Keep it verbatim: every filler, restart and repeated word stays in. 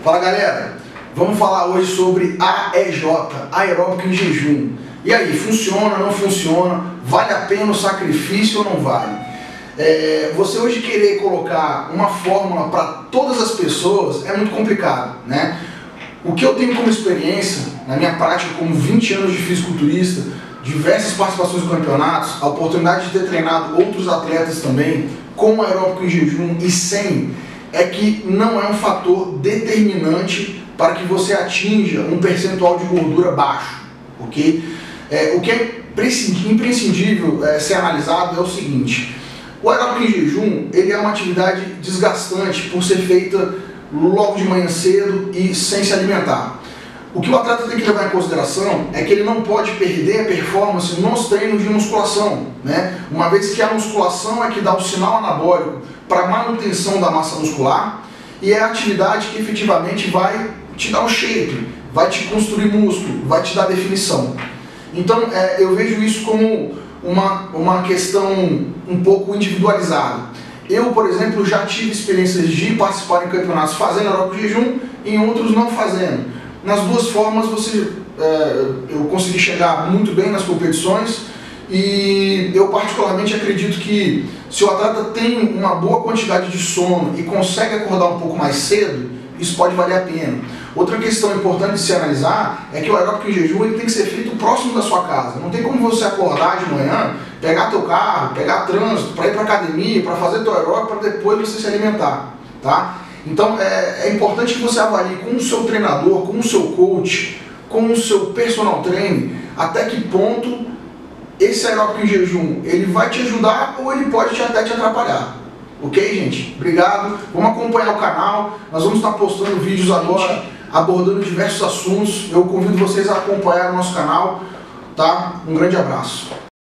Fala galera, vamos falar hoje sobre A E J, aeróbico em jejum. E aí, funciona, não funciona? Vale a pena o sacrifício ou não vale? É, você hoje querer colocar uma fórmula para todas as pessoas é muito complicado, né? O que eu tenho como experiência, na minha prática como vinte anos de fisiculturista, diversas participações em campeonatos, a oportunidade de ter treinado outros atletas também, com aeróbico em jejum e sem, é que não é um fator determinante para que você atinja um percentual de gordura baixo, ok? É, o que é imprescindível é, ser analisado é o seguinte: o aeróbico em jejum ele é uma atividade desgastante por ser feita logo de manhã cedo e sem se alimentar. O que o atleta tem que levar em consideração é que ele não pode perder a performance nos treinos de musculação, né? Uma vez que a musculação é que dá o sinal anabólico para a manutenção da massa muscular e é a atividade que efetivamente vai te dar um shape, vai te construir músculo, vai te dar definição. Então é, eu vejo isso como uma, uma questão um pouco individualizada. Eu, por exemplo, já tive experiências de participar em campeonatos fazendo aeróbico em jejum e em outros não fazendo. Nas duas formas você, é, eu consegui chegar muito bem nas competições e eu particularmente acredito que se o atleta tem uma boa quantidade de sono e consegue acordar um pouco mais cedo, isso pode valer a pena. Outra questão importante de se analisar é que o aeróbico em jejum ele tem que ser feito próximo da sua casa. Não tem como você acordar de manhã, pegar teu carro, pegar trânsito, para ir para academia, para fazer teu aeróbico, para depois você se alimentar, tá? Então é, é importante que você avalie com o seu treinador, com o seu coach, com o seu personal trainer, até que ponto esse aeróbico em jejum ele vai te ajudar ou ele pode te, até te atrapalhar. Ok, gente? Obrigado. Vamos acompanhar o canal. Nós vamos estar postando vídeos agora, abordando diversos assuntos. Eu convido vocês a acompanhar o nosso canal, tá? Um grande abraço.